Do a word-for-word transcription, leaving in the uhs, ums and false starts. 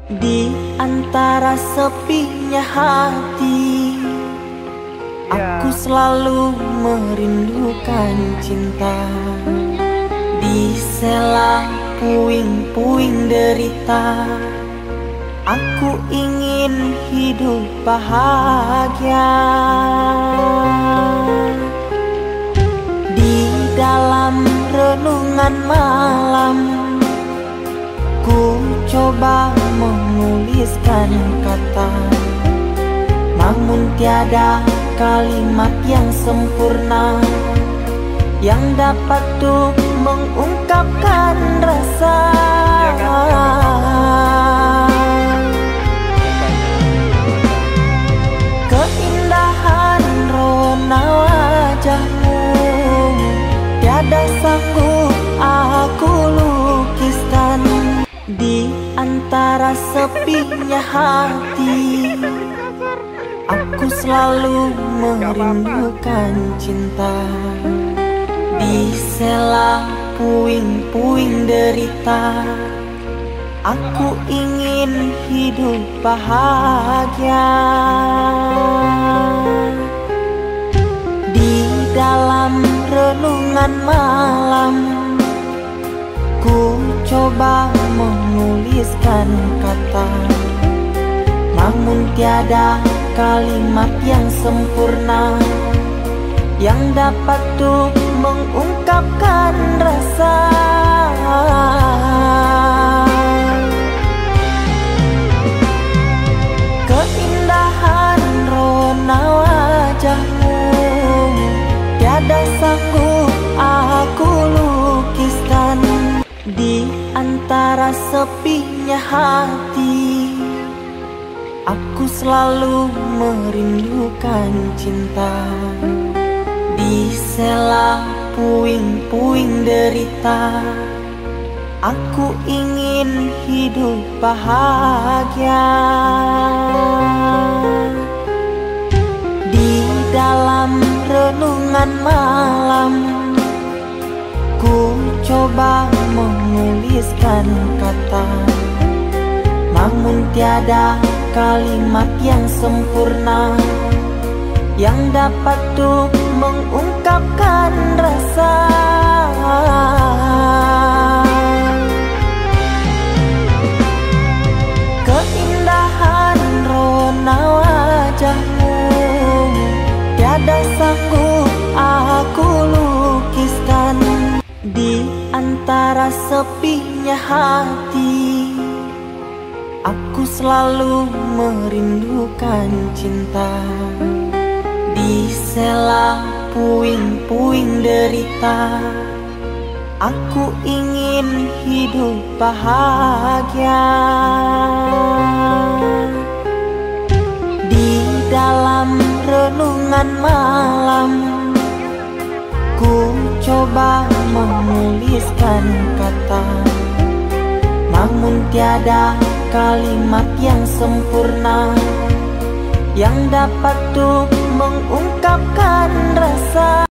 Di antara sepinya hati, aku selalu merindukan cinta. Di sela puing-puing derita, aku ingin hidup bahagia. Di dalam renungan malam, ku coba menuliskan kata, namun tiada kalimat yang sempurna yang dapat tuh mengungkapkan rasa. Keindahan rona wajahmu tiada sanggup aku lukiskan. Di antara sepinya hati, aku selalu merindukan cinta. Di sela puing-puing derita, aku ingin hidup bahagia. Di dalam renungan malam, ku coba menuliskan kata, namun tiada kalimat yang sempurna yang dapat tuh mengungkapkan rasa. Keindahan rona wajahmu tiada sanggup aku lukiskan. Di antara sepinya hati, aku selalu merindukan cinta. Di sela puing-puing derita, aku ingin hidup bahagia. Di dalam renungan malam, ku coba menuliskan kata, namun tiada kalimat yang sempurna yang dapat tuh mengungkapkan rasa. Keindahan rona wajahmu tiada sanggup aku lukiskan. Di antara sepinya hati, aku selalu merindukan cinta. Di sela puing-puing derita, aku ingin hidup bahagia. Di dalam renungan malam, ku coba menuliskan kata, namun tiada kalimat yang sempurna yang dapat tuh mengungkapkan rasa.